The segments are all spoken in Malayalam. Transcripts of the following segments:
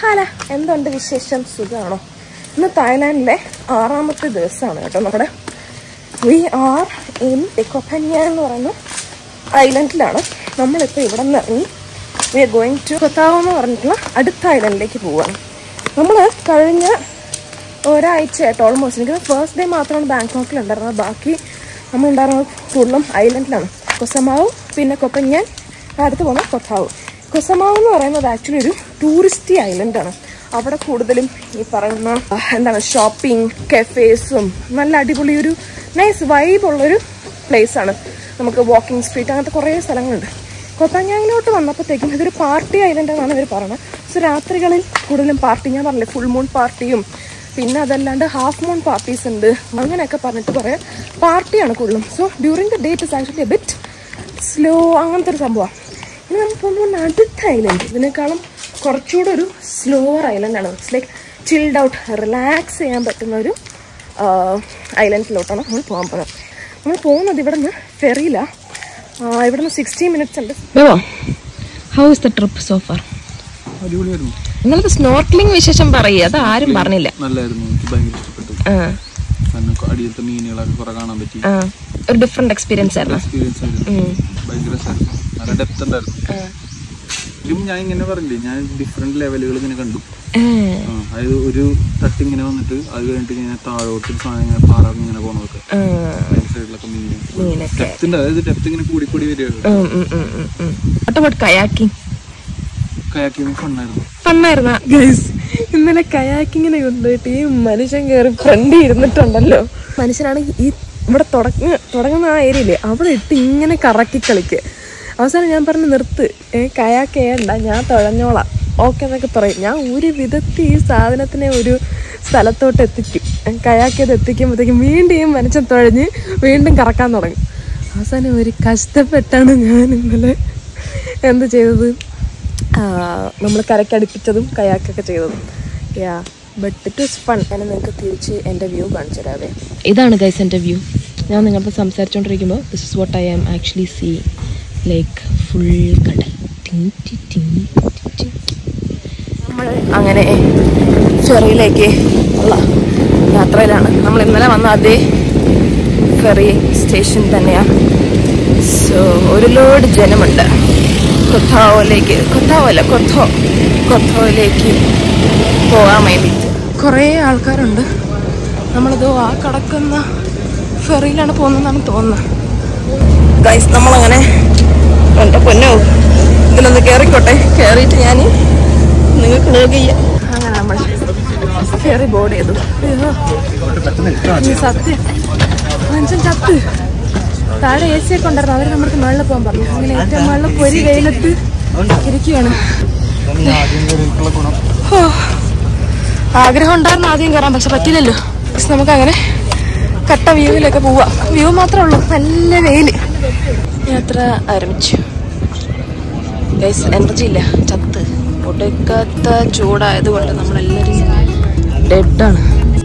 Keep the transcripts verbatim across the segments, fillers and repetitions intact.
ഹലോ, എന്തുണ്ട് വിശേഷം? സുഖമാണോ? ഇന്ന് തായ്ലാൻഡിലെ ആറാമത്തെ ദിവസമാണ് കേട്ടോ. നമ്മുടെ we are in Koh Phangan എന്ന് പറയുന്ന ഐലൻഡിലാണ്. നമ്മളിപ്പോൾ ഇവിടെ നിന്ന് ഇറങ്ങി we are going to Koh Tao എന്ന് പറഞ്ഞിട്ടുള്ള അടുത്ത ഐലൻഡിലേക്ക് പോവുകയാണ്. നമ്മൾ കഴിഞ്ഞ ഒരാഴ്ചയായിട്ട് ഓൾമോസ്റ്റ് എനിക്ക് ഫസ്റ്റ് ഡേ മാത്രമാണ് ബാങ്കോക്കിലുണ്ടായിരുന്നത്. ബാക്കി നമ്മളുണ്ടായിരുന്നത് കൂടുതലും ഐലൻഡിലാണ്. Koh Samao പിന്നെ Koh Phangan, അടുത്ത് പോകുന്ന Koh Tao. Koh Samao എന്ന് പറയുന്നത് ആക്ച്വലി ഒരു ടൂറിസ്റ്റ് ഐലൻഡാണ്. അവിടെ കൂടുതലും ഈ പറയുന്ന എന്താണ് ഷോപ്പിംഗ് കഫേസും നല്ല അടിപൊളി ഒരു നൈസ് വൈബുള്ളൊരു പ്ലേസാണ്. നമുക്ക് വാക്കിംഗ് സ്ട്രീറ്റ് അങ്ങനത്തെ കുറേ സ്ഥലങ്ങളുണ്ട്. Koh Phanganലോട്ട് വന്നപ്പോഴത്തേക്കും ഇതൊരു പാർട്ടി ഐലൻഡ് എന്നാണ് ഇവർ പറയുന്നത്. സോ രാത്രികളിൽ കൂടുതലും പാർട്ടി, ഞാൻ പറഞ്ഞില്ലേ ഫുൾ മൂൺ പാർട്ടിയും പിന്നെ അതല്ലാണ്ട് ഹാഫ് മൂൺ പാർട്ടീസ് ഉണ്ട്, അങ്ങനെയൊക്കെ പറഞ്ഞിട്ട് പറയാം പാർട്ടിയാണ് കൂടുതലും. So during the day it is actually a bit slow, അങ്ങനത്തെ ഒരു സംഭവമാണ്. ഇനി നമുക്ക് പോകുമ്പോൾ അടുത്ത ഐലൻഡ് ഇതിനേക്കാളും കുറച്ചുകൂടെ ഒരു സ്ലോവർ ഐലൻഡാണ്. It's like chilled out, relax ചെയ്യാൻ പറ്റുന്ന ഒരു ഐലൻഡിലോട്ടാണ് നമ്മൾ പോകാൻ പോകുന്നത്. നമ്മൾ പോകുന്നത് ഇവിടെ നിന്ന് ഫെറിയിലാണ്. ഇവിടെ നിന്ന് സിക്സ്റ്റി മിനിറ്റ്സ് ഉണ്ട്. How is the trip so far? അടിപൊളിയായിരുന്നു. നിങ്ങൾക്ക് സ്നോർക്കലിംഗ് വിശേഷം പറയുക, അത് ആരും പറഞ്ഞില്ല. നല്ലായിരുന്നു, എനിക്ക് ഭയങ്കര ഇഷ്ടപ്പെട്ടു. അടിയിലത്തെ മീനുകളൊക്കെ കുറെ കാണാൻ പറ്റി. ഒരു ഡിഫറെന്റ് എക്സ്പീരിയൻസ് ആയിരുന്നു. എക്സ്പീരിയൻസ് ആയിരുന്നു, ഭയങ്കര നല്ല ഡെപ്ത് ഉണ്ടായിരുന്നു. ഞാൻ ഇങ്ങനെ പറഞ്ഞില്ലേ, ഞാൻ ഡിഫറെന്റ് ലെവലുകൾ ഇങ്ങനെ കണ്ടു. അതായത് ഒരു തട്ട് ഇങ്ങനെ വന്നിട്ട് അത് കഴിഞ്ഞിട്ട് ഇങ്ങനെ താഴോട്ട് സാധനം ഇങ്ങനെ പാറ ഇങ്ങനെ പോണതൊക്കെ സൈഡിലൊക്കെ മീൻ ഡെപ്ത് ഉണ്ട്. അതായത് ഡെപ്ത് ഇങ്ങനെ കൂടി കൂടി വരികയാണ്. ഇന്നലെ കയാക്കിങ്ങിനെ കൊണ്ടുപോയിട്ട് ഈ മനുഷ്യൻ കയറി ഫ്രണ്ട് ഇരുന്നിട്ടുണ്ടല്ലോ. മനുഷ്യനാണ് ഈ ഇവിടെ തുടങ്ങ തുടങ്ങുന്ന ആ ഏരിയയില്ലേ അവിടെ ഇട്ട് ഇങ്ങനെ കറക്കി കളിക്കുക. അവസാനം ഞാൻ പറഞ്ഞ് നിർത്ത്, ഏ കയാക്ക് ചെയ്യണ്ട, ഞാൻ തുഴഞ്ഞോളാം ഓക്കെ എന്നൊക്കെ പറയും. ഞാൻ ഒരു വിധത്തിൽ ഈ സാധനത്തിനെ ഒരു സ്ഥലത്തോട്ട് എത്തിക്കും. കയാക്ക് ചെയ്ത് എത്തിക്കുമ്പോഴത്തേക്കും വീണ്ടും ഈ മനുഷ്യൻ തുഴഞ്ഞ് വീണ്ടും കറക്കാൻ തുടങ്ങും. അവസാനം ഒരു കഷ്ടപ്പെട്ടാണ് ഞാൻ ഇന്നലെ എന്ത് ചെയ്തത്, നമ്മൾ കരക്കടുപ്പിച്ചതും കയാക്കൊക്കെ ചെയ്തതും. Yeah but it was fun. ഞാൻ നിങ്ങൾക്ക് തിരിച്ച് എൻ്റെ വ്യൂ കാണിച്ചു തരാവേ. ഇതാണ് ഗൈസ് എൻ്റെ വ്യൂ. ഞാൻ നിങ്ങളടുത്ത് സംസാരിച്ചുകൊണ്ടിരിക്കുമ്പോൾ this is what I am actually see. Like full കടൽ. നമ്മൾ അങ്ങനെ ഫെറിയിലേക്ക് ഉള്ള യാത്രയിലാണ്. നമ്മൾ ഇന്നലെ വന്ന അതേ ഫെറി സ്റ്റേഷൻ തന്നെയാണ്. സോ ഒരു ലോഡ് ജനമുണ്ട് കൊത്താവോയിലേക്ക്. കൊത്താവോല്ല കൊത്തോ കൊത്തോയിലേക്ക് പോകാൻ വേണ്ടിയിട്ട് കുറേ ആൾക്കാരുണ്ട്. നമ്മളിത് ആ കിടക്കുന്ന ഫെറിയിലാണ് പോകുന്നതെന്നാണ് തോന്നുന്നത്. ഗൈസ് നമ്മളങ്ങനെ എൻ്റെ പൊന്നോ ഇതിലൊന്ന് കയറിക്കോട്ടെ. കയറിയിട്ട് ഞാൻ നിങ്ങൾക്ക് ലോഗ് ചെയ്യാം. അങ്ങനെ നമ്മൾ ഫെറി ബോർഡ് ചെയ്തു. സത്യം മനുഷ്യൻ ചത്ത്. താഴെ എ സി ഒക്കെ ഉണ്ടായിരുന്നു. അവർ നമ്മൾക്ക് മുകളിൽ പോകാൻ പറഞ്ഞു. അങ്ങനെ ഏറ്റവും മുകളിൽ പൊരി വെയിലത്ത് ഇരിക്കുകയാണ്. ആഗ്രഹം ഉണ്ടായിരുന്നു ആദ്യം കയറാൻ, പക്ഷെ പറ്റില്ലല്ലോ. നമുക്ക് അങ്ങനെ കട്ട വ്യൂവിലൊക്കെ പോവാം. വ്യൂ മാത്രമേ ഉള്ളൂ, നല്ല വെയില്. യാത്ര ആരംഭിച്ചു. ഗൈസ് എനർജി ഇല്ല, ചത്ത് ഒടുക്കത്ത ചൂടായതുകൊണ്ട് നമ്മളെല്ലാവരും ഡെഡാണ്.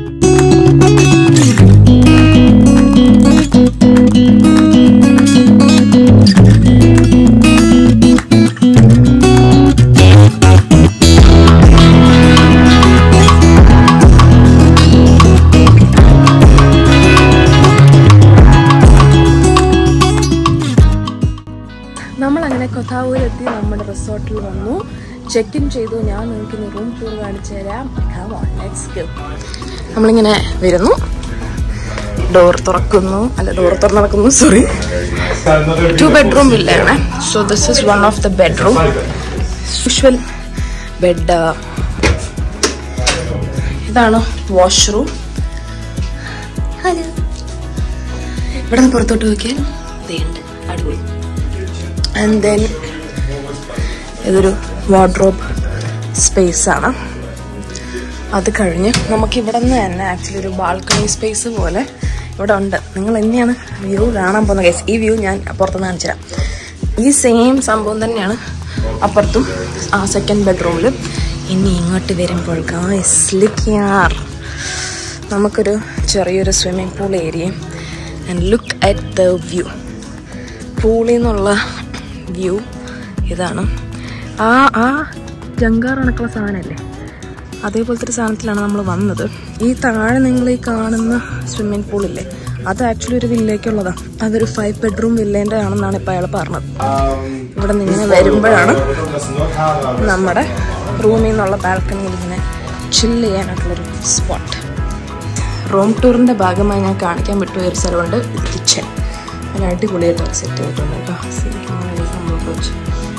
നമ്മളങ്ങനെ കൊത്താവൂരെത്തി നമ്മുടെ റിസോർട്ടിൽ വന്നു, ചെക്ക് ഇൻ ചെയ്തു. ഞാൻ നിങ്ങൾക്ക് റൂം ടൂർ കാണിച്ചു തരാം. നമ്മളിങ്ങനെ വരുന്നു, ഡോർ തുറക്കുന്നു, അല്ല ഡോർ തുറന്ന് നടക്കുന്നു, സോറി. ടു ബെഡ്റൂം വില്ലയാണ്. So this is one of the bedroom. Usual bed. ഇതാണ് വാഷ്റൂം. ഹലോ, ഇവിടെ നിന്ന് പുറത്തോട്ട് നോക്കിയാൽ ഇതുണ്ട്, അടിപൊളി. ആൻഡ് ദെൻ ഇതൊരു വാർഡ്രോബ് സ്പേസ് ആണ്. അത് കഴിഞ്ഞ് നമുക്ക് ഇവിടെ നിന്ന് തന്നെ ആക്ച്വലി ഒരു ബാൽക്കണി സ്പേസ് പോലെ ഇവിടെ ഉണ്ട്. നിങ്ങൾ എന്നെയാണ് വ്യൂ കാണാൻ പോകുന്നത് ഗൈസ്. ഈ വ്യൂ ഞാൻ പുറത്തുനിന്ന് കാണിച്ചു തരാം. ഈ സെയിം സംഭവം തന്നെയാണ് അപ്പുറത്തും ആ സെക്കൻഡ് ബെഡ്റൂമിൽ. ഇനി ഇങ്ങോട്ട് വരുമ്പോൾ ഗൈസ് ലുക്ക് യാർ, നമുക്കൊരു ചെറിയൊരു സ്വിമ്മിംഗ് പൂൾ ഏരിയയും. And look at the view. പൂളിൽ നിന്നുള്ള വ്യൂ ഇതാണ്. ആ ആ ജങ്കാർ കണക്കുള്ള സാധനമല്ലേ, അതേപോലത്തെ ഒരു സാധനത്തിലാണ് നമ്മൾ വന്നത്. ഈ താഴെ നിങ്ങൾ ഈ കാണുന്ന സ്വിമ്മിംഗ് പൂളില്ലേ, അത് ആക്ച്വലി ഒരു വില്ലേക്കുള്ളതാണ്. അതൊരു ഫൈവ് ബെഡ്റൂം വില്ലേൻ്റെ ആണെന്നാണ് ഇപ്പോൾ അയാൾ പറഞ്ഞത്. ഇവിടെ നിന്ന് ഇങ്ങനെ വരുമ്പോഴാണ് നമ്മുടെ റൂമിൽ നിന്നുള്ള ബാൽക്കണിയിൽ ഇങ്ങനെ ചില്ല് ചെയ്യാനായിട്ടുള്ളൊരു സ്പോട്ട്. റൂം ടൂറിൻ്റെ ഭാഗമായി ഞാൻ കാണിക്കാൻ വിട്ടു ഒരു സ്ഥലമുണ്ട്, കിച്ചൺ. നല്ല അടിപൊളിയായിട്ട് സെറ്റ് ചെയ്തിട്ടുണ്ട് കേട്ടോ. ശരിക്കും സംഭവം വെച്ച്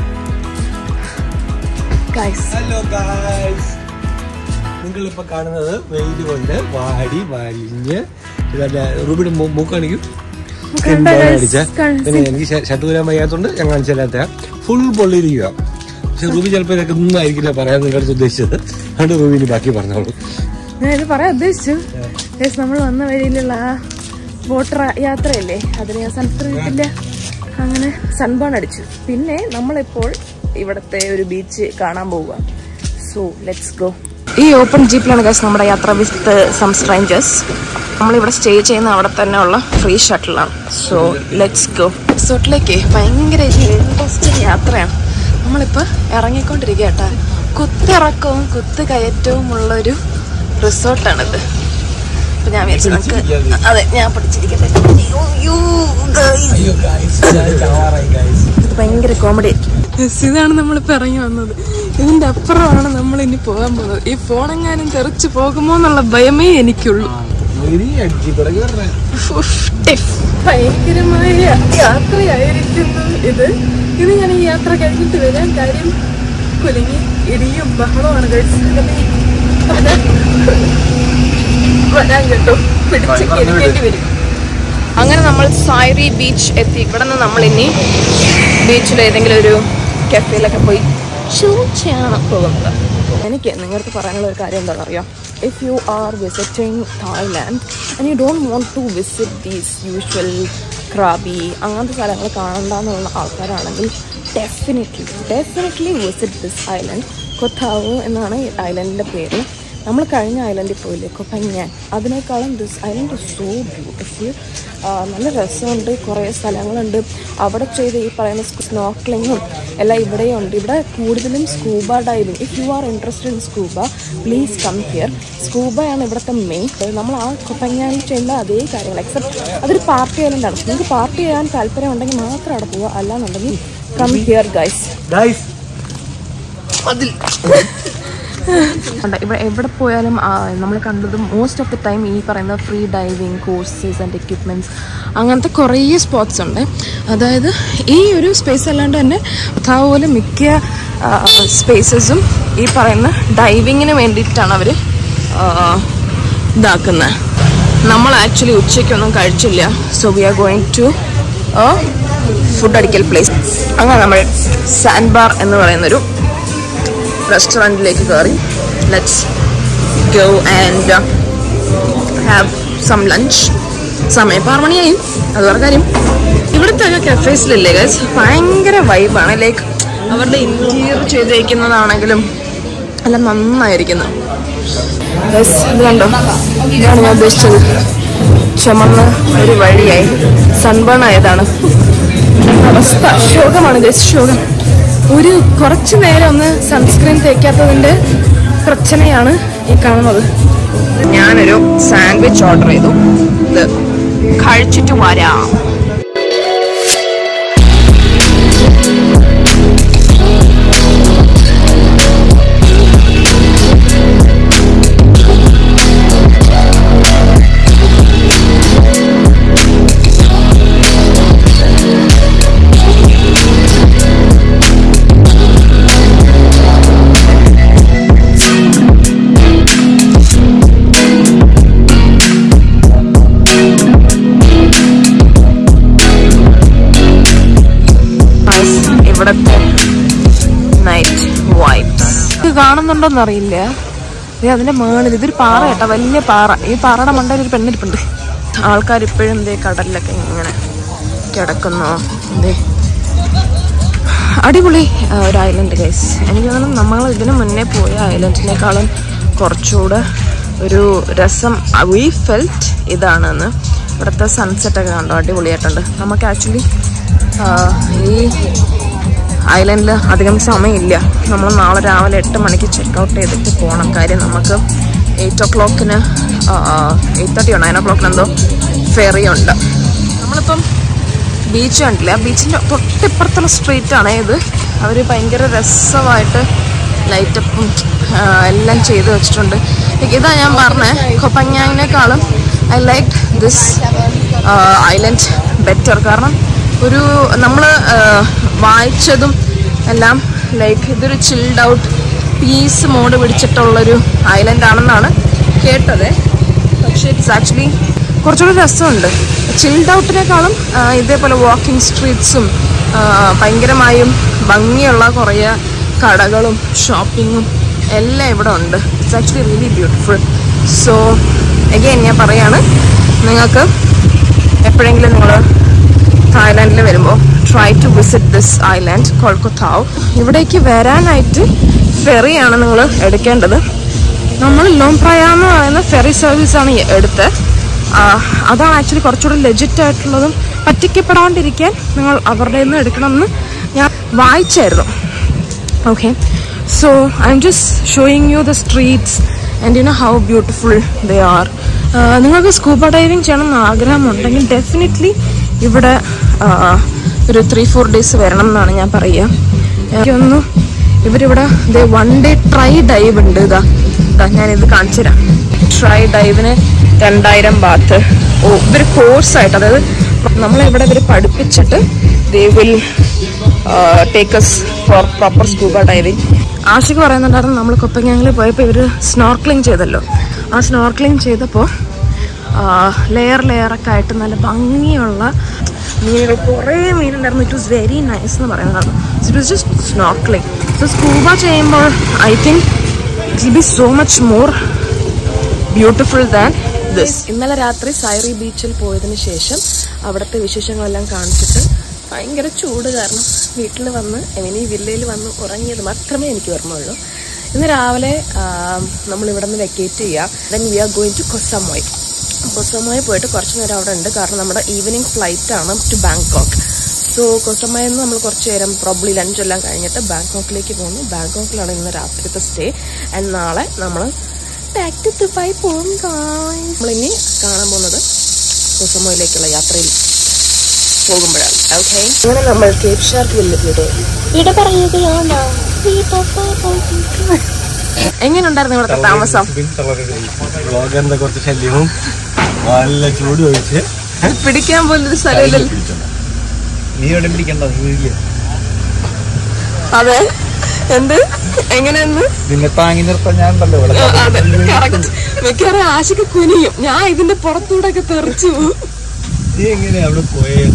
നിങ്ങളിപ്പോൾ കാണുന്നത് വെയിൽ കൊണ്ട് വാടി വലിഞ്ഞ് റൂബിയുടെ മൂക്കാണിക്കും അടിച്ച. പിന്നെ എനിക്ക് ഷർട്ട് വരാൻ വയ്യാത്തതുകൊണ്ട് ഞാൻ കാണിച്ചാത്ത ഫുൾ പൊള്ളിയിരിക്കുക. പക്ഷെ റൂബി ചിലപ്പോൾ ഇതൊക്കെ ഒന്നും ആയിരിക്കില്ല പറയാൻ നിങ്ങളുടെ അടുത്ത് ഉദ്ദേശിച്ചത്. അതുകൊണ്ട് റൂബിന് ബാക്കി പറഞ്ഞോളൂ. ഞാൻ ഇത് പറയാൻ ഉദ്ദേശിച്ചു. നമ്മൾ വന്ന വഴിയിലുള്ള ആ ബോട്ട് യാത്രയല്ലേ, അതിന് ഞാൻ സൺസ്ക്രീൻ ഇട്ടില്ല, അങ്ങനെ സൺബേൺ അടിച്ചു. പിന്നെ നമ്മളിപ്പോൾ ഇവിടുത്തെ ഒരു ബീച്ച് കാണാൻ പോവുക. So let's go. ഈ ഓപ്പൺ ജീപ്പിലാണ് ഗൈസ് നമ്മുടെ യാത്ര വിത്ത് സം സ്ട്രേഞ്ചേഴ്സ്. നമ്മളിവിടെ സ്റ്റേ ചെയ്യുന്ന അവിടെ തന്നെ ഉള്ള ഫ്രീ ഷട്ടിലാണ്. So let's go. റിസോർട്ടിലേക്ക് ഭയങ്കര ഇൻട്രസ്റ്റിംഗ് യാത്രയാണ്. നമ്മളിപ്പോൾ ഇറങ്ങിക്കൊണ്ടിരിക്കുക കേട്ടോ. കുത്തിറക്കവും കുത്ത് കയറ്റവും ഉള്ളൊരു റിസോർട്ടാണിത്. അപ്പൊ ഞാൻ വിചാരിച്ചു നമുക്ക് അതെ ഞാൻ പഠിച്ചിരിക്കട്ടെ. ഇത് ഭയങ്കര കോമഡി. ഇതാണ് നമ്മളിപ്പോൾ ഇറങ്ങി വന്നത്. ഇതിന്റെ അപ്പുറമാണ് നമ്മൾ ഇനി പോകാൻ പോകുന്നത്. ഈ ഫോണെങ്ങാനും തെറിച്ച് പോകുമോ എന്നുള്ള ഭയമേ എനിക്കുള്ളൂ. ഭയങ്കരമായ യാത്രയായിരിക്കുന്നു ഇത്. ഇത് ഞാൻ ഈ യാത്ര കഴിഞ്ഞിട്ട് വരാൻ കാര്യം കുലുങ്ങി ഇടിയും ബഹളമാണ് വരാൻ കേട്ടോ. പിടിച്ച് കിടക്കേണ്ടി വരും. അങ്ങനെ നമ്മൾ സായ്രി ബീച്ച് എത്തി. ഇവിടെ നിന്ന് നമ്മൾ ഇനി ബീച്ചിൽ ഏതെങ്കിലും ഒരു കഫേയിലൊക്കെ പോയി ചിൽ ചെയ്യാനാണ് പോകുന്നത്. എനിക്ക് നിങ്ങൾക്ക് പറയാനുള്ള ഒരു കാര്യം എന്താണെന്ന് അറിയാം. If you are visiting Thailand and you don't want to visit these usual Krabi അങ്ങനത്തെ സ്ഥലങ്ങൾ കാണണ്ടെന്നുള്ള ആൾക്കാരാണെങ്കിൽ definitely definitely visit this island. Koh Tao എന്നാണ് ഈ ഐലൻഡിൻ്റെ പേര്. നമ്മൾ കഴിഞ്ഞ ഐലൻഡിൽ പോയില്ലേ, കൊപ്പങ്ങാൻ, അതിനേക്കാളും this island is so beautiful. നല്ല രസമുണ്ട്, കുറേ സ്ഥലങ്ങളുണ്ട്. അവിടെ ചെയ്ത് ഈ പറയുന്ന സ്നോർക്കലിങ്ങും എല്ലാം ഇവിടെയും ഉണ്ട്. ഇവിടെ കൂടുതലും scuba diving. If you are interested in scuba please come here. സ്കൂബയാണ് ഇവിടുത്തെ മെയിൻ. നമ്മൾ ആ കൊപ്പങ്ങാനിൽ ചെയ്യുന്ന അതേ കാര്യങ്ങൾ എക്സെപ്റ്റ് അതൊരു പാർട്ടി ഐലൻഡാണ്. നിങ്ങൾക്ക് പാർട്ടി ചെയ്യാൻ താല്പര്യം ഉണ്ടെങ്കിൽ മാത്രം അവിടെ പോവുക, അല്ലാന്നുണ്ടെങ്കിൽ കം ഹിയർ ഗൈസ്. അതിൽ ഇവിടെ എവിടെ പോയാലും നമ്മൾ കണ്ടത് മോസ്റ്റ് ഓഫ് ദി ടൈം ഈ പറയുന്ന free diving courses and equipments അങ്ങനത്തെ കുറേ സ്പോട്ട്സ് ഉണ്ട്. അതായത് ഈ ഒരു സ്പേസ് അല്ലാണ്ട് തന്നെ അതുപോലെ മിക്ക സ്പേസസും ഈ പറയുന്ന ഡൈവിങ്ങിന് വേണ്ടിയിട്ടാണ് അവർ ഇതാക്കുന്നത്. നമ്മൾ ആക്ച്വലി ഉച്ചയ്ക്കൊന്നും കഴിച്ചില്ല. So we are going to food അടിക്കൽ പ്ലേസ്. അങ്ങനെ നമ്മൾ സാൻഡ് ബാർ എന്ന് പറയുന്നൊരു റെസ്റ്റോറൻറ്റിലേക്ക് കയറി. Let's go and have some lunch. സമയം ആറ് മണിയായി, അത് പറഞ്ഞ കാര്യം. ഇവിടുത്തെ ഒക്കെ കഫേസിലില്ലേ ഗൈസ് ഭയങ്കര വൈബാണ്. ലൈക്ക് അവരുടെ ഇന്റീരിയർ ചെയ്തിരിക്കുന്നതാണെങ്കിലും എല്ലാം നന്നായിരിക്കുന്നു. ഗൈസ് ഇത് കണ്ടോ, ഇതാണ് ഞാൻ ഉദ്ദേശിച്ചത്. ചുമന്ന ഒരു വഴിയായി സൺബേൺ ആയതാണ്. അവസ്ഥ ശോകമാണ് ഗൈസ്, ശോകം. ഒരു കുറച്ച് നേരം ഒന്ന് സൺസ്ക്രീൻ തേക്കാത്തതിൻ്റെ പ്രശ്നയാണ് ഈ കാണുന്നത്. ഞാനൊരു സാൻഡ്വിച്ച് ഓർഡർ ചെയ്തു. ഇത് കഴിച്ചിട്ട് വരാം. നൈറ്റ് വൈബ്സ് ഇത് കാണുന്നുണ്ടോന്ന് അറിയില്ല. അതിന്റെ മേളിൽ ഇതൊരു പാറ കേട്ടോ, വലിയ പാറ. ഈ പാറയുടെ മണ്ടയിൽ ഒരു പെണ്ണിരിപ്പുണ്ട്. ആൾക്കാർ ഇപ്പോഴും എന്തേ കടലിലൊക്കെ ഇങ്ങനെ കിടക്കുന്നു. എന്തേ അടിപൊളി ഒരു ഐലൻഡ് ഗൈസ്. എനിക്ക് തോന്നുന്നു നമ്മൾ ഇതിനു മുന്നേ പോയ ഐലൻഡിനേക്കാളും കുറച്ചുകൂടെ ഒരു രസം വി ഫെൽറ്റ് ഇതാണെന്ന്. ഇവിടുത്തെ സൺസെറ്റൊക്കെ കണ്ടോ, അടിപൊളിയായിട്ടുണ്ട്. നമുക്ക് ആക്ച്വലി ഈ ഐലൻഡിൽ അധികം സമയമില്ല. നമ്മൾ നാളെ രാവിലെ എട്ട് മണിക്ക് ചെക്കൗട്ട് ചെയ്തിട്ട് പോകണം. കാര്യം നമുക്ക് എയ്റ്റ് ഒ ക്ലോക്കിന് എയ്റ്റ് തേർട്ടി ഓ നയൻ ഒ ക്ലോക്കിന് എന്തോ ഫെറി ഉണ്ട്. നമ്മളിപ്പം ബീച്ച് കണ്ടില്ല, ആ ബീച്ചിൻ്റെ തൊട്ടിപ്പുറത്തുള്ള സ്ട്രീറ്റാണ് ഇത്. അവർ ഭയങ്കര രസമായിട്ട് ലൈറ്റപ്പും എല്ലാം ചെയ്ത് വെച്ചിട്ടുണ്ട്. ഇതാ ഞാൻ പറഞ്ഞത്, കൊപ്പങ്ങാങ്ങിനേക്കാളും I like this island better. കാരണം ഒരു നമ്മൾ വായിച്ചതും എല്ലാം ലൈക്ക് ഇതൊരു ചിൽഡ് ഔട്ട് പീസ് മോഡ് പിടിച്ചിട്ടുള്ളൊരു ഐലൻഡാണെന്നാണ് കേട്ടത്. പക്ഷേ ഇറ്റ്സ് ആക്ച്വലി കുറച്ചുകൂടി രസമുണ്ട്. ചിൽഡ് ഔട്ടിനേക്കാളും ഇതേപോലെ വാക്കിംഗ് സ്ട്രീറ്റ്സും ഭയങ്കരമായും ഭംഗിയുള്ള കുറേ കടകളും ഷോപ്പിങ്ങും എല്ലാം ഇവിടെ ഉണ്ട്. It's actually really beautiful. So again ഞാൻ പറയാണ്, നിങ്ങൾക്ക് എപ്പോഴെങ്കിലും നിങ്ങൾ തായ്ലാൻഡിൽ വരുമ്പോൾ try to visit this island കൊൽക്കത്താവ്. ഇവിടേക്ക് വരാനായിട്ട് ഫെറിയാണ് നിങ്ങൾ എടുക്കേണ്ടത്. നമ്മൾ ലോംപ്രായ എന്ന് പറയുന്ന ഫെറി സർവീസാണ് എടുത്തത്. അതാണ് ആക്ച്വലി കുറച്ചുകൂടി ലെജിറ്റ് ആയിട്ടുള്ളതും പറ്റിക്കപ്പെടാണ്ടിരിക്കാൻ നിങ്ങൾ അവരുടെ നിന്ന് എടുക്കണമെന്ന് ഞാൻ വായിച്ചായിരുന്നു. Okay, so I am just showing you the streets and you know how beautiful they are. നിങ്ങൾക്ക് സ്കൂബ ഡൈവിങ് ചെയ്യണമെന്ന് ആഗ്രഹമുണ്ടെങ്കിൽ ഡെഫിനറ്റ്ലി ഇവിടെ ഒരു ത്രീ ഫോർ ഡേയ്സ് വരണം എന്നാണ് ഞാൻ പറയുക. എനിക്കൊന്നു ഇവരിവിടെ they one day try dive ഉണ്ട്. ഇതാ ഇതാ ഞാനിത് കാണിച്ചു തരാം. ട്രൈ ഡൈവിന് രണ്ടായിരം ബാത്ത്. ഓ, ഇവർ കോഴ്സായിട്ട്, അതായത് നമ്മളിവിടെ ഇവർ പഠിപ്പിച്ചിട്ട് they will take us for proper scuba diving. Ashiq പറയുന്നുണ്ടായിരുന്നു, നമ്മൾ കൊപ്പങ്ങാങ്ങിൽ പോയപ്പോൾ ഇവർ സ്നോർക്ലിങ് ചെയ്തല്ലോ. ആ സ്നോർക്ലിങ് ചെയ്തപ്പോൾ ലെയർ ലെയറൊക്കെ ആയിട്ട് നല്ല ഭംഗിയുള്ള മീനുകൾ കുറേ മീനുണ്ടായിരുന്നു. ഇറ്റ് വാസ് വെരി നൈസ് എന്ന് പറയുന്നത്. It was just snorkelling. So scuba ചെയ്യുമ്പോൾ I think it will be so much more beautiful than this. ഇന്നലെ രാത്രി സൈറി ബീച്ചിൽ പോയതിന് ശേഷം അവിടുത്തെ വിശേഷങ്ങളെല്ലാം കാണിച്ചിട്ട് ഭയങ്കര ചൂട് കാരണം വീട്ടിൽ വന്ന് ഇനി വില്ലയിൽ വന്ന് ഉറങ്ങിയത് മാത്രമേ എനിക്ക് ഓർമ്മയുള്ളൂ. ഇന്ന് രാവിലെ നമ്മൾ ഇവിടെ നിന്ന് വെക്കേറ്റ് ചെയ്യുക. Then we are going to Koh Samui. Koh Samui പോയിട്ട് കുറച്ച് നേരം അവിടെ ഉണ്ട്. കാരണം നമ്മുടെ ഈവനിങ് ഫ്ലൈറ്റ് ആണ് ടു ബാങ്കോക്ക്. സോ കൊസമോയിൽ നിന്ന് നമ്മൾ കുറച്ച് നേരം പ്രോബ്ലി ലഞ്ചെല്ലാം കഴിഞ്ഞിട്ട് ബാങ്കോക്കിലേക്ക് പോകുന്നു. ബാങ്കോക്കിലാണ് ഇന്ന് രാത്രിത്തെ സ്റ്റേ. ആൻഡ് നാളെ നമ്മൾ ബാക്ക് ടു ദുബായ് പോകും. നമ്മളിനി കാണാൻ പോകുന്നത് കൊസമോയിലേക്കുള്ള യാത്രയിൽ പോകുമ്പോഴാണ്. ഓക്കെ, അങ്ങനെ നമ്മൾ കേപ്പ് ഷാർക്ക് വില്ലയുടെ ഇവിടെ പറയുകയാണ്. എങ്ങനെയുണ്ടായിരുന്നു ഇവിടുത്തെ താമസം? കുറച്ച് ശല്യവും നല്ല ചൂട് ഒഴിച്ച് പിടിക്കാൻ പോലൊരു സ്ഥലമില്ലല്ലോ. നീ എവിടെ പിടിക്കണ്ടോ? അതെ, എന്ത് എങ്ങനെയെന്ന് നിന്നെ താങ്ങി നിർത്താൻ ഞാൻ ഉണ്ടല്ലോ. അതെ, കറക്റ്റ്. മിക്കവാറും ആശയ്ക്ക് കുനിയും. ഞാൻ ഇതിന്റെ പുറത്തൂടെ ഒക്കെ തെറിച്ചു പോകും. നീ എങ്ങനെയാ അവിടെ പോയത്?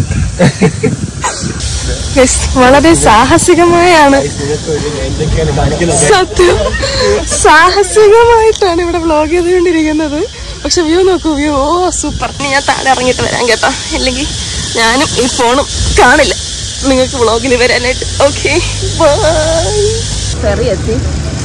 വളരെ സാഹസികമായാണ്, സത്യം സാഹസികമായിട്ടാണ് ഇവിടെ വ്ലോഗ് ചെയ്തുകൊണ്ടിരിക്കുന്നത്. പക്ഷെ വ്യൂ നോക്കൂ, വ്യൂ ഓ സൂപ്പർ. ഞാൻ താഴെ ഇറങ്ങിയിട്ട് വരാം കേട്ടോ, ഇല്ലെങ്കിൽ ഞാനും ഈ ഫോണും കാണില്ല നിങ്ങൾക്ക് വ്ലോഗിൽ വരാനായിട്ട്. ഓക്കെ, ഫെറി എത്തി.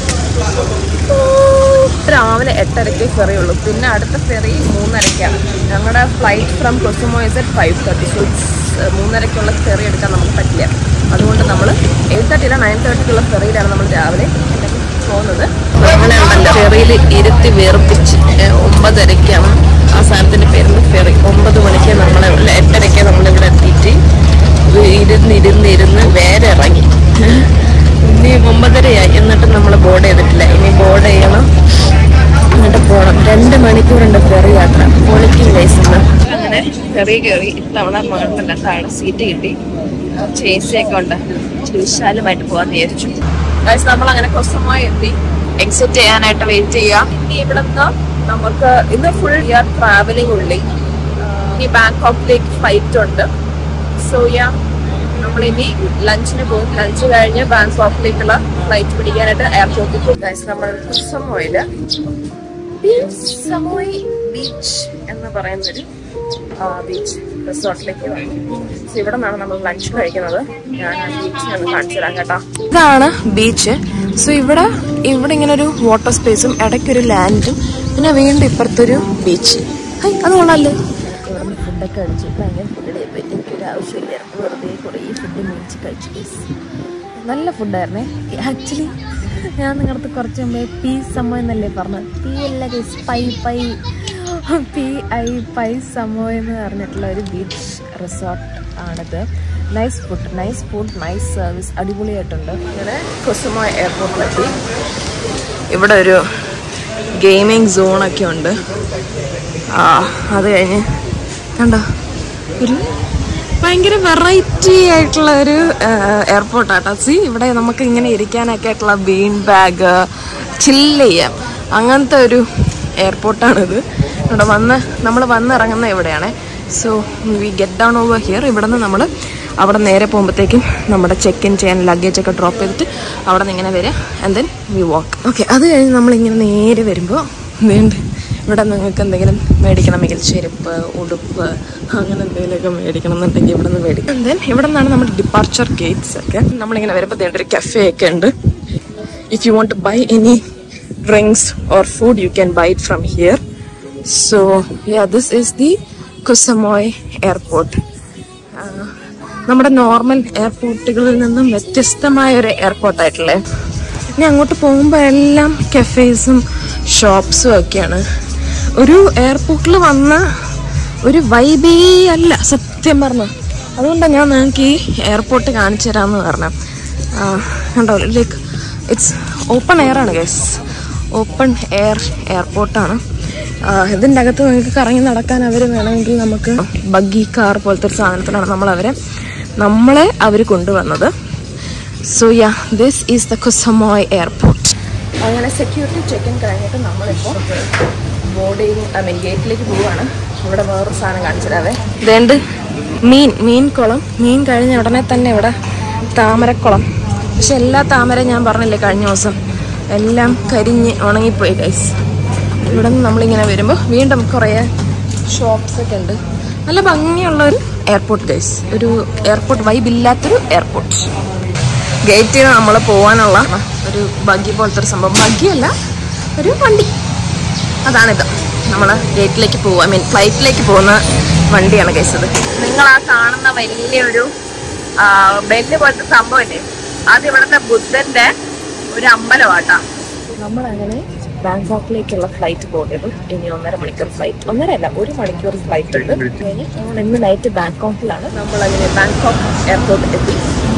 രാവിലെ എട്ടരയ്ക്ക് ഫെറി ഉള്ളൂ. പിന്നെ അടുത്ത ഫെറി മൂന്നരയ്ക്കാണ്. ഞങ്ങളുടെ flight from Koh Samui is at five thirty. So മൂന്നരയ്ക്കുള്ള ഫെറി എടുക്കാൻ നമുക്ക് പറ്റില്ല. അതുകൊണ്ട് നമ്മൾ എയ്റ്റ് തേർട്ടിയില നയൻ തേർട്ടിക്കുള്ള ഫെറിയിലാണ് നമ്മൾ രാവിലെ പോകുന്നത്. അങ്ങനെ ഉണ്ടല്ലോ ഫെറിയിൽ ഇരുത്തി വേർപ്പിച്ച് ഒമ്പതരയ്ക്കാണ് ആ സാധനത്തിൻ്റെ പേരിൽ ഫെറി. ഒമ്പത് മണിക്ക് നമ്മൾ എട്ടരയ്ക്ക് നമ്മളിവിടെ എത്തിയിട്ട് ഇരുന്നിരുന്നിരുന്ന് വേറെ ഇറങ്ങി. ഇനി ഒമ്പതരയായി, എന്നിട്ട് നമ്മൾ ബോർഡ് ചെയ്തിട്ടില്ല. ഇനി ബോർഡ് ചെയ്യണം, എന്നിട്ട് പോകണം. രണ്ട് മണിക്കൂറുണ്ട് ഫെറി യാത്ര. ക്വാളിറ്റി വൈസ് അങ്ങനെ ഫെറി കയറി. ഇത്തവണ കുഴപ്പമില്ല, താഴെ സീറ്റ് കിട്ടി. ചേസിയൊക്കെ ഉണ്ട്. വിശാലമായിട്ട് പോകാൻ വിചാരിച്ചു. നമ്മൾ അങ്ങനെ കൊസമായി എത്തി. എക്സിറ്റ് ചെയ്യാനായിട്ട് വെയിറ്റ് ചെയ്യാം. ഇനി ഇവിടെ നിന്ന് നമുക്ക് ഇന്ന് ഫുൾ ഇയർ ട്രാവലിംഗ് ഉള്ളി. ഇനി ബാങ്കോക്കിലേക്ക് ഫ്ലൈറ്റ് ഉണ്ട്. സോ യാ, നമ്മളിനി ലഞ്ചിന് പോകും. ലഞ്ച് കഴിഞ്ഞ് ബാങ്കോക്കിലേക്കുള്ള ഫ്ലൈറ്റ് പിടിക്കാനായിട്ട് എയർപോർട്ടിൽ പോകും. നമ്മൾ സമോയില് സമോയ് ബീച്ച് എന്ന് പറയുന്നൊരു ബീച്ച് റിസോർട്ടിലേക്ക് വന്നു. ഇവിടെ നിന്നാണ് നമ്മൾ ലഞ്ച് കഴിക്കുന്നത്. ഞാൻ ബീച്ച് ഞാൻ കാണിച്ചു തരാം കേട്ടോ. ഇതാണ് ബീച്ച്. സോ ഇവിടെ ഇവിടെ ഇങ്ങനെ ഒരു വാട്ടർ സ്പേസും ഇടയ്ക്കൊരു ലാൻഡും പിന്നെ വീണ്ടും ഇപ്പുറത്തൊരു ബീച്ച്. ഹൈ, അത് കൊള്ളാല്ലേ. ഫുഡൊക്കെ കഴിച്ചു ഭയങ്കര ഫുഡ് എനിക്കൊരു ആവശ്യമില്ലായിരുന്നു. വെറുതെ കുറേ ഫുഡ് മേടിച്ച് കഴിച്ചു. നല്ല ഫുഡായിരുന്നേ. ആക്ച്വലി ഞാൻ നിങ്ങളടുത്ത് കുറച്ച് മുമ്പേ പി സമോ എന്നല്ലേ പറഞ്ഞത്. പി അല്ല ഗൈസ്, പൈ പൈ പി ഐ പൈ സമോ എന്ന് പറഞ്ഞിട്ടുള്ള ഒരു ബീച്ച് റിസോർട്ട് ആണിത്. Nice food, nice food, nice service, അടിപൊളിയായിട്ടുണ്ട്. അങ്ങനെ കുസുമോ എയർപോർട്ടിലെത്തി. ഇവിടെ ഒരു ഗെയിമിംഗ് സോണൊക്കെ ഉണ്ട്. ആ അത് കഴിഞ്ഞ് കണ്ടോ, ഒരു ഭയങ്കര വെറൈറ്റി ആയിട്ടുള്ള ഒരു എയർപോർട്ടാട്ടോ. സി ഇവിടെ നമുക്ക് ഇങ്ങനെ ഇരിക്കാനൊക്കെ ആയിട്ടുള്ള ബീൻ ബാഗ്, ചില്ല് ചെയ്യാം, അങ്ങനത്തെ ഒരു എയർപോർട്ടാണിത്. ഇവിടെ വന്ന് നമ്മൾ വന്നിറങ്ങുന്ന ഇവിടെയാണ്. So we get down over here. ഇവിടെ നിന്ന് നമ്മൾ അവിടെ നേരെ പോകുമ്പോഴത്തേക്കും നമ്മുടെ ചെക്ക് ഇൻ ചെയ്യാൻ ലഗേജൊക്കെ ഡ്രോപ്പ് ചെയ്തിട്ട് അവിടെ നിന്ന് ഇങ്ങനെ വരിക. And then we walk. Okay, അത് കഴിഞ്ഞ് നമ്മളിങ്ങനെ നേരെ വരുമ്പോൾ വീണ്ടും ഇവിടെ നിങ്ങൾക്ക് എന്തെങ്കിലും മേടിക്കണമെങ്കിൽ ചെരുപ്പ്, ഉടുപ്പ്, അങ്ങനെ എന്തെങ്കിലുമൊക്കെ മേടിക്കണം എന്നുണ്ടെങ്കിൽ ഇവിടെ നിന്ന് മേടിക്കും. ദെൻ ഇവിടെ നിന്നാണ് നമ്മുടെ ഡിപ്പാർച്ചർ ഗേറ്റ്സ് ഒക്കെ. നമ്മളിങ്ങനെ വരുമ്പോൾ ഒരു കഫേ ഒക്കെ ഉണ്ട്. If you want to buy any drinks or food you can buy it from here. So yeah, this is the Koh Samui airport. നമ്മുടെ നോർമൽ എയർപോർട്ടുകളിൽ നിന്നും വ്യത്യസ്തമായ ഒരു എയർപോർട്ടായിട്ടുള്ളേ. ഇനി അങ്ങോട്ട് പോകുമ്പോൾ എല്ലാം കഫേസും ഷോപ്സും ഒക്കെയാണ്. ഒരു എയർപോർട്ടിൽ വന്ന ഒരു വൈബേ അല്ല സത്യം പറഞ്ഞു. അതുകൊണ്ടാണ് ഞാൻ നിങ്ങൾക്ക് ഈ എയർപോർട്ട് കാണിച്ചു തരാമെന്ന് പറഞ്ഞു. കണ്ടോ, ലൈക്ക് ഇറ്റ്സ് ഓപ്പൺ എയർ ആണ് ഗൈസ്, ഓപ്പൺ എയർ എയർപോർട്ടാണ്. ഇതിൻ്റെ അകത്ത് നിങ്ങൾക്ക് കറങ്ങി നടക്കാൻ അവർ വേണമെങ്കിൽ നമുക്ക് ബഗ്ഗി കാർ പോലത്തെ ഒരു സാധനത്തിലാണ് നമ്മളവരെ നമ്മളെ അവർ കൊണ്ടുവന്നത്. So yeah, this is the Koh Samui airport. അങ്ങനെ സെക്യൂരിറ്റി ചെക്ക് ഇൻ കഴിഞ്ഞിട്ട് നമ്മളിപ്പോൾ ബോർഡിങ് ഐ മീൻ ഗേറ്റിലേക്ക് പോവുകയാണ്. ഇവിടെ വേറൊരു സാധനം കാണിച്ചിടാവേ. ഇതേണ്ട് മീൻ മീൻ കുളം. മീൻ കഴിഞ്ഞ ഉടനെ തന്നെ ഇവിടെ താമരക്കുളം. പക്ഷെ എല്ലാ താമര ഞാൻ പറഞ്ഞില്ലേ കഴിഞ്ഞ ദിവസം, എല്ലാം കരിഞ്ഞ് ഉണങ്ങിപ്പോയി ഗൈസ്. ഇവിടെ നിന്ന് നമ്മളിങ്ങനെ വരുമ്പോൾ വീണ്ടും കുറേ ഷോപ്സൊക്കെ ഉണ്ട്. നല്ല ഭംഗിയുള്ളൊരു എയർപോർട്ട് ഗൈസ്, ഒരു എയർപോർട്ട് വൈബ് ഇല്ലാത്തൊരു എയർപോർട്ട്. ഗേറ്റിൽ നമ്മൾ പോകാനുള്ള ഒരു ബഗ്ഗി പോലത്തെ ഒരു സംഭവം, ബഗ്ഗിയല്ല ഒരു വണ്ടി, അതാണിത്. നമ്മൾ ഗേറ്റിലേക്ക് പോകും, ഐ മീൻ ഫ്ലൈറ്റിലേക്ക് പോകുന്ന വണ്ടിയാണ് ഗൈസ് ഇത്. നിങ്ങൾ ആ കാണുന്ന വലിയൊരു ബെല്ല് പോലത്തെ സംഭവമില്ലേ, അത് ഇവിടുത്തെ ബുദ്ധന്റെ ഒരു അമ്പലമാട്ടാ. നമ്മളങ്ങനെ ബാങ്കോക്കിലേക്കുള്ള ഫ്ലൈറ്റ് പോകുന്നത് ഇനി ഒന്നര മണിക്കൂർ ഫ്ലൈറ്റ്, ഒന്നര അല്ല ഒരു മണിക്കൂർ ഫ്ലൈറ്റ് ഉണ്ട്. നമ്മൾ ഇന്ന് നൈറ്റ് ബാങ്കോക്കിലാണ്. നമ്മളങ്ങനെ ബാങ്കോക്ക് എയർപോർട്ടിൽ എത്തി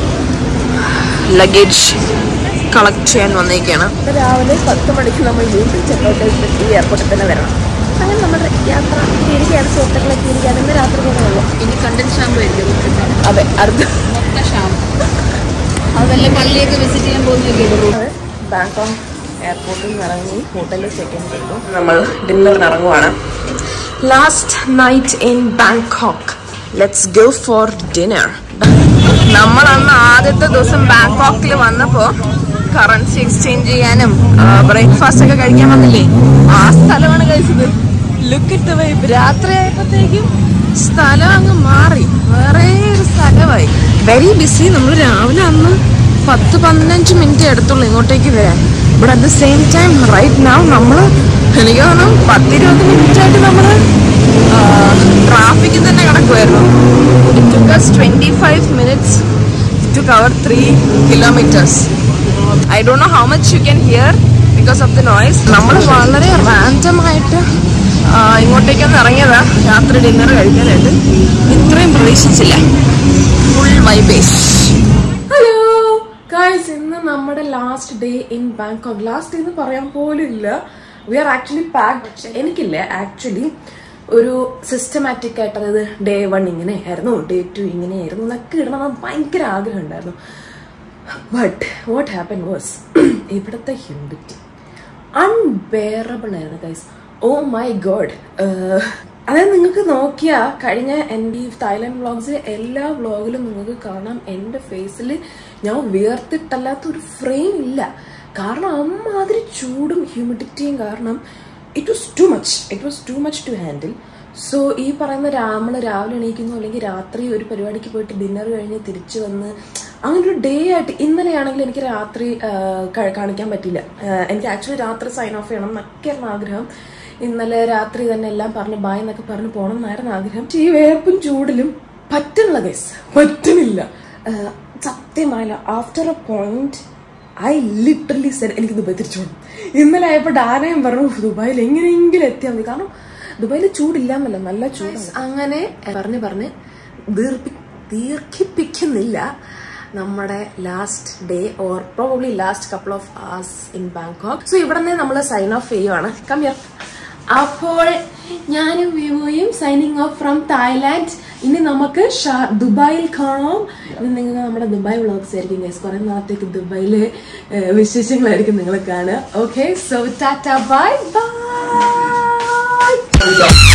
ലഗേജ് കളക്ട് ചെയ്യാൻ വന്നേക്കാണ്. രാവിലെ പത്ത് മണിക്ക് നമ്മൾ വീണ്ടും ചെക്കൗട്ട് ഈ എയർപോർട്ടിൽ തന്നെ വരണം. അങ്ങനെ നമ്മുടെ യാത്ര തിരികെയാണ്. സുഹൃത്തുക്കളൊക്കെ ഇരിക്കാൻ ഇന്ന് രാത്രി പോകുന്നുള്ളൂ. ഇനി കണ്ടന്റ് ഷാമ്പു ആയിരിക്കും. അതെ, അടുത്ത ഷാമ്പു അതല്ല പള്ളിയൊക്കെ വിസിറ്റ് ചെയ്യാൻ പോകുന്നൊക്കെ. ബാങ്കോക്ക് എയർപോർട്ടിൽ നിന്ന് ഇറങ്ങി ഹോട്ടലിൽ ചെക്ക് ഇൻ ചെയ്തു. നമ്മൾ ഡിന്നറിന് ഇറങ്ങുവാണ്. Last night in Bangkok, let's go for dinner. നമ്മൾ അന്ന് ആദ്യത്തെ ദിവസം ബാങ്കോക്കിൽ വന്നപ്പോ കറൻസി എക്സ്ചേഞ്ച് ചെയ്യാനും ബ്രേക്ക്ഫാസ്റ്റ് ഒക്കെ കഴിക്കാൻ വന്നില്ലേ, ആ സ്ഥലമാണ് കഴിച്ചത്. ലുക്ക് ഇട്ട് വൈബ്. രാത്രി ആയപ്പോഴത്തേക്കും സ്ഥലം അങ്ങ് മാറി, വേറെ ഒരു സ്ഥലമായി. Very busy. നമ്മൾ രാവിലെ അന്ന് പത്ത് പതിനഞ്ച് മിനിറ്റ് എടുത്തുള്ളൂ ഇങ്ങോട്ടേക്ക് വരാൻ. But at the same time right now നമ്മൾ എനിക്ക് തോന്നുന്നു പത്തിരുപത് മിനിറ്റ് ആയിട്ട് നമ്മൾ ട്രാഫിക്കിൽ തന്നെ കിടക്കുമായിരുന്നു. It took us twenty-five minutes to cover three kilometers. I don't know how much you can hear because of the noise. നമ്മൾ വളരെ റാൻഡം ആയിട്ട് ഇങ്ങോട്ടേക്കൊന്ന് ഇറങ്ങിയതാ രാത്രി ഡിന്നർ കഴിക്കാനായിട്ട്. ഇത്രയും പ്രതീക്ഷിച്ചില്ല. ഫുൾ വൈബേസ്. ഹലോ ഗൈസ്, ഇന്ന് നമ്മുടെ last day in Bangkok. Last എന്ന് പറയാൻ പോലും ഇല്ല. We are actually packed. എനിക്കില്ല ആക്ച്വലി ഒരു സിസ്റ്റമാറ്റിക് ആയിട്ട്, അതായത് ഡേ വൺ ഇങ്ങനെ ആയിരുന്നു, ഡേ ടു ഇങ്ങനെയായിരുന്നു എന്നൊക്കെ ഇടണമെന്ന് ഭയങ്കര ആഗ്രഹം ഉണ്ടായിരുന്നു. ബട്ട് വാട്ട് ഹാപ്പൻ വാസ്, ഇവിടുത്തെ ഹ്യൂമിഡിറ്റി അൺബെയറബിൾ ആയിരുന്നു ഗൈസ്. Oh my god. അതായത് നിങ്ങൾക്ക് നോക്കിയാൽ കഴിഞ്ഞ എൻ്റെ ഈ തായ്ലാൻഡ് വ്ളോഗ്സ് എല്ലാ വ്ളോഗിലും നിങ്ങൾക്ക് കാണാം എൻ്റെ ഫേസിൽ ഞാൻ വിയർത്തിട്ടല്ലാത്തൊരു ഫ്രെയിം ഇല്ല. കാരണം അമ്മാതിരി ചൂടും ഹ്യൂമിഡിറ്റിയും കാരണം it was too much it was too much to handle. So ഈ പറയുന്ന നമ്മൾ രാവിലെ എണീക്കുന്നു, അല്ലെങ്കിൽ രാത്രി ഒരു പരിപാടിക്ക് പോയിട്ട് ഡിന്നർ കഴിഞ്ഞ് തിരിച്ചു വന്ന് അങ്ങനെ ഒരു ഡേ ആയിട്ട്. ഇന്നലെയാണെങ്കിൽ എനിക്ക് രാത്രി കാണിക്കാൻ പറ്റില്ല. എനിക്ക് ആക്ച്വലി രാത്രി സൈൻ ഓഫ് ചെയ്യണം എന്നൊക്കെയായിരുന്നു ആഗ്രഹം. ഇന്നലെ രാത്രി തന്നെ എല്ലാം പറഞ്ഞ് ബായ് എന്നൊക്കെ പറഞ്ഞ് പോകണം എന്നായിരുന്നു ആഗ്രഹം. ഈ വേർപ്പും ചൂടിലും പറ്റുന്നില്ല ഗൈസ്, പറ്റുന്നില്ല. സത്യമായില്ല after a point I literally said എനിക്ക് ദുബായ് തിരിച്ചു പോകണം. ഇന്നലെ ആയപ്പോൾ ഡാനയും പറഞ്ഞു ദുബായിൽ എങ്ങനെയെങ്കിലും എത്തിയാൽ മതി, കാരണം ദുബായിൽ ചൂടില്ലാന്നല്ല, നല്ല ചൂട്. അങ്ങനെ പറഞ്ഞ് പറഞ്ഞ് ദീർഘി ദീർഘിപ്പിക്കുന്നില്ല നമ്മുടെ last day or probably last couple of hours in Bangkok. So ഇവിടെ നിന്ന് നമ്മൾ സൈൻ ഓഫ് ചെയ്യുവാണ്. Come here. അപ്പോൾ ഞാനും വിവോയും സൈനിങ് ഓഫ് ഫ്രം തായ്ലാൻഡ്. ഇനി നമുക്ക് ദുബായിൽ കാണാം. ഇനി നിങ്ങൾക്ക് നമ്മുടെ ദുബായ് വ്ളോഗ്സ് ആയിരിക്കും ഗൈസ്. കുറെ നാളത്തേക്ക് ദുബായിലെ വിശേഷങ്ങളായിരിക്കും നിങ്ങൾ കാണുക. Okay, so tata bye by.